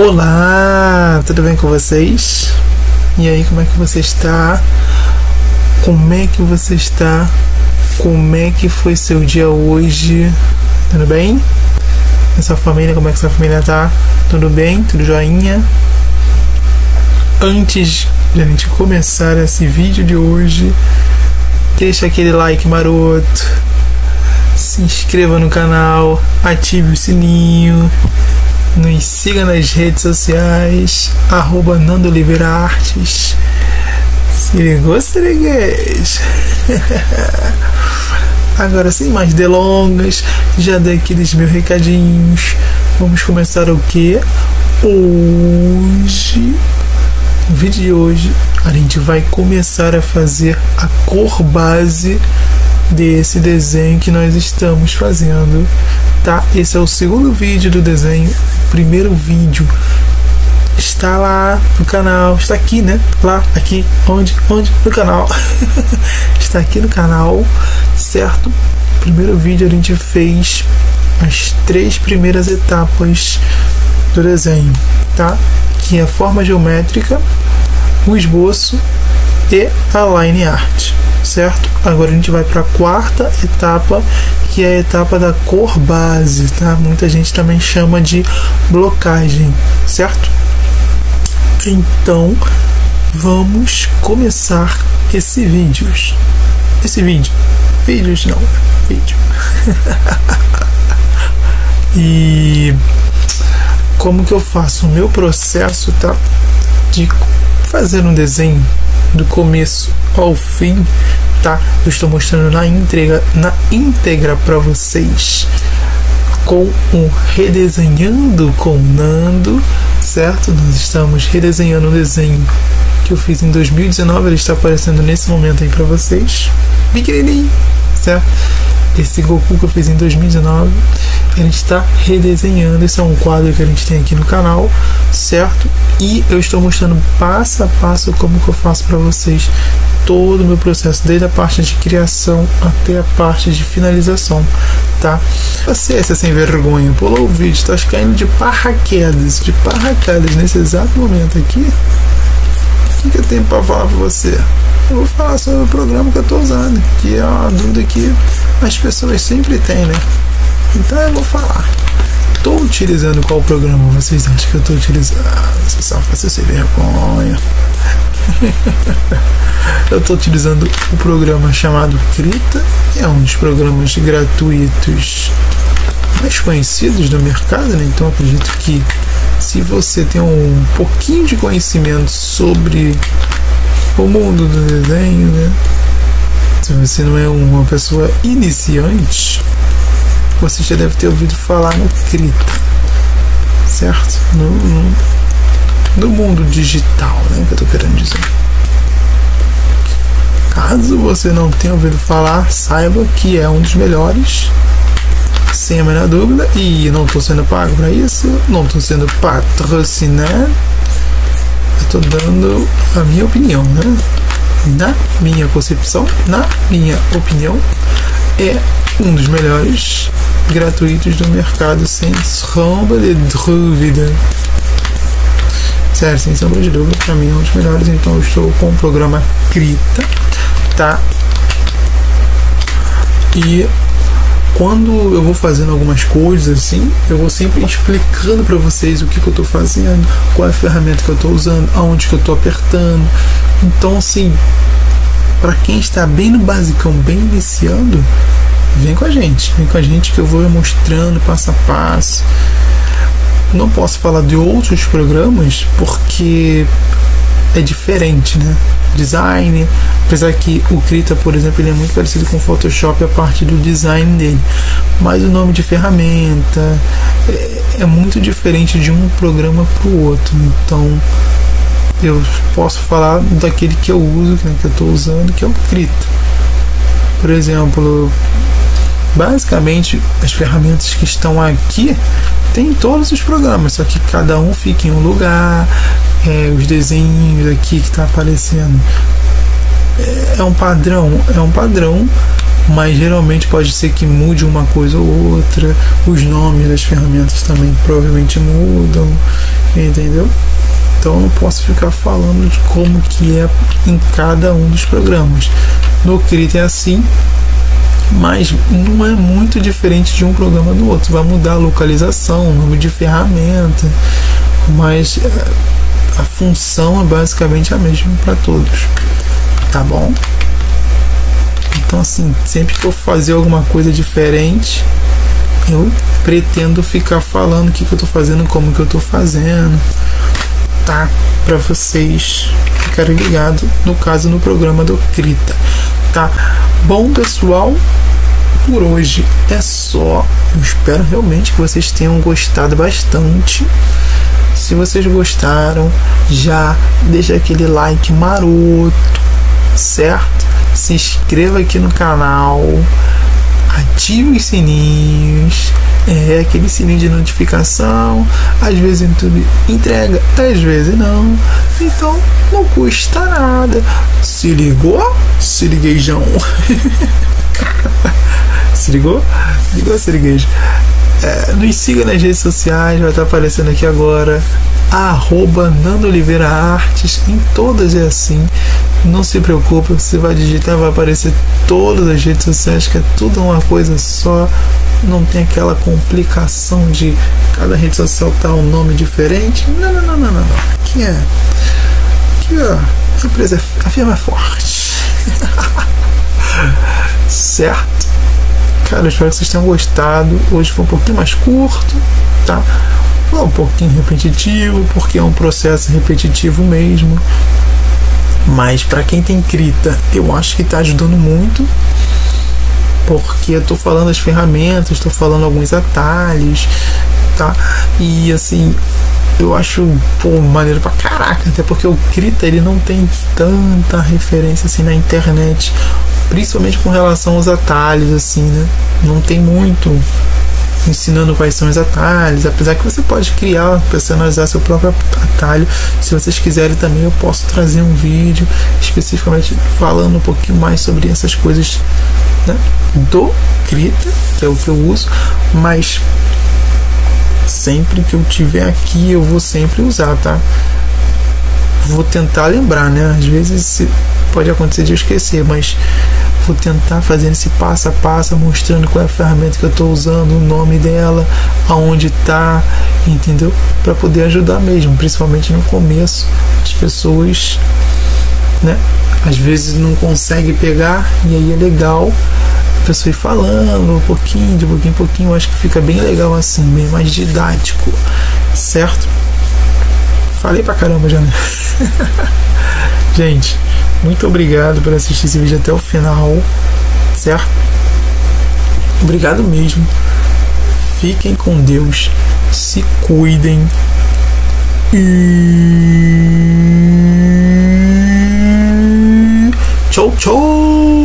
Olá, tudo bem com vocês? E aí, como é que você está? Como é que você está? Como é que foi seu dia hoje? Tudo bem? E sua família, como é que sua família tá? Tudo bem? Tudo joinha? Antes de a gente começar esse vídeo de hoje, deixa aquele like maroto, se inscreva no canal, ative o sininho, nos siga nas redes sociais, @NandoOliveiraArtes. Se ligou, siriguês? Agora, sem mais delongas, já dei aqueles meus recadinhos. Vamos começar o que? Hoje, no vídeo de hoje, a gente vai começar a fazer a cor base desse desenho que nós estamos fazendo, tá? Esse é o segundo vídeo do desenho. O primeiro vídeo está lá no canal, está aqui, né? Lá, aqui, onde? No canal. Está aqui no canal, certo? O primeiro vídeo a gente fez as 3 primeiras etapas do desenho, tá? Que é a forma geométrica, o esboço e a line art, certo? Agora a gente vai para a 4ª etapa, que é a etapa da cor base, tá? Muita gente também chama de blocagem, certo? Então, vamos começar esse vídeo. E como que eu faço o meu processo, tá? De fazer um desenho do começo ao fim, tá? Eu estou mostrando na íntegra para vocês com o Redesenhando com Nando, certo? Nós estamos redesenhando um desenho que eu fiz em 2019, ele está aparecendo nesse momento aí para vocês, pequenininho, certo? Esse Goku que eu fiz em 2019, a gente está redesenhando. Esse é um quadro que a gente tem aqui no canal, certo? E eu estou mostrando passo a passo como que eu faço para vocês todo o meu processo, desde a parte de criação até a parte de finalização, tá? Você, essa sem vergonha, pulou o vídeo, está caindo de paraquedas nesse exato momento aqui. O que eu tenho para falar para você? Eu vou falar sobre o programa que eu estou usando, que é uma dúvida que as pessoas sempre têm, né? Então eu vou falar. Estou utilizando qual programa vocês acham que eu estou utilizando? Você só faz sem vergonha. Eu estou utilizando o programa chamado Krita, que é um dos programas gratuitos mais conhecidos do mercado, né? Então eu acredito que se você tem um pouquinho de conhecimento sobre o mundo do desenho, né? Se você não é uma pessoa iniciante, você já deve ter ouvido falar no Krita, certo? No mundo digital, né? Que eu tô querendo dizer. Caso você não tenha ouvido falar, saiba que é um dos melhores, sem a menor dúvida, e não estou sendo pago para isso, não estou sendo patrocinado, eu estou dando a minha opinião, né? Na minha concepção, na minha opinião, é um dos melhores gratuitos do mercado, sem sombra de dúvida. Sério, sem sombra de dúvida, para mim é um dos melhores. Então eu estou com o programa Krita, tá? E quando eu vou fazendo algumas coisas assim, eu vou sempre explicando para vocês o que eu estou fazendo, qual é a ferramenta que eu estou usando, aonde que eu estou apertando. Então, assim, para quem está bem no basicão, bem iniciando, vem com a gente que eu vou mostrando passo a passo. Não posso falar de outros programas porque é diferente, né? Design, apesar que o Krita, por exemplo, ele é muito parecido com o Photoshop, a parte do design dele, mas o nome de ferramenta é muito diferente de um programa para o outro. Então eu posso falar daquele que eu uso, né, que eu estou usando, que é o Krita. Por exemplo, basicamente as ferramentas que estão aqui tem todos os programas, só que cada um fica em um lugar. Os desenhos aqui que está aparecendo é um padrão mas geralmente pode ser que mude uma coisa ou outra, os nomes das ferramentas também provavelmente mudam, entendeu? Então eu não posso ficar falando de como que é em cada um dos programas. No Krita é assim, mas não é muito diferente de um programa do outro. Vai mudar a localização, o nome de ferramenta, mas a função é basicamente a mesma para todos, tá bom? Então assim, sempre que eu fazer alguma coisa diferente, eu pretendo ficar falando o que eu tô fazendo, como que eu tô fazendo, tá? Para vocês ficarem ligados, no caso, no programa do Krita, tá? Bom, pessoal, por hoje é só. Eu espero realmente que vocês tenham gostado bastante. Se vocês gostaram, já deixa aquele like maroto, certo? Se inscreva aqui no canal, ative os sininhos, aquele sininho de notificação. Às vezes o YouTube entrega, às vezes não, então não custa nada. Se ligou? Se ligueijão. Se ligou? Ligou, se ligueijo. Nos siga nas redes sociais, vai estar aparecendo aqui agora, @NandoOliveiraArtes, em todas é assim. Não se preocupe, você vai digitar, vai aparecer todas as redes sociais, que é tudo uma coisa só. Não tem aquela complicação de cada rede social tá um nome diferente. Não. Aqui ó, a firma é forte. Certo? Cara, eu espero que vocês tenham gostado. Hoje foi um pouquinho mais curto, tá? Foi um pouquinho repetitivo, porque é um processo repetitivo mesmo. Mas para quem tem Krita, eu acho que está ajudando muito, porque eu tô falando as ferramentas, estou falando alguns atalhos, tá? E assim, eu acho maneiro pra caraca, até porque o Krita ele não tem tanta referência assim na internet, principalmente com relação aos atalhos, assim, né? Não tem muito ensinando quais são os atalhos, apesar que você pode criar, personalizar seu próprio atalho. Se vocês quiserem também, eu posso trazer um vídeo especificamente falando um pouquinho mais sobre essas coisas, né, do Krita, que é o que eu uso, mas sempre que eu tiver aqui eu vou sempre usar, tá? Vou tentar lembrar, né? Às vezes pode acontecer de eu esquecer, mas vou tentar fazer esse passo a passo, mostrando qual é a ferramenta que eu estou usando, o nome dela, aonde está, entendeu? Para poder ajudar mesmo, principalmente no começo. As pessoas, né, às vezes não conseguem pegar, e aí é legal a pessoa ir falando um pouquinho, de pouquinho em pouquinho. Eu acho que fica bem legal assim, bem mais didático, certo? Falei pra caramba já, né? Gente, muito obrigado por assistir esse vídeo até o final, certo? Obrigado mesmo. Fiquem com Deus, se cuidem e tchau, tchau.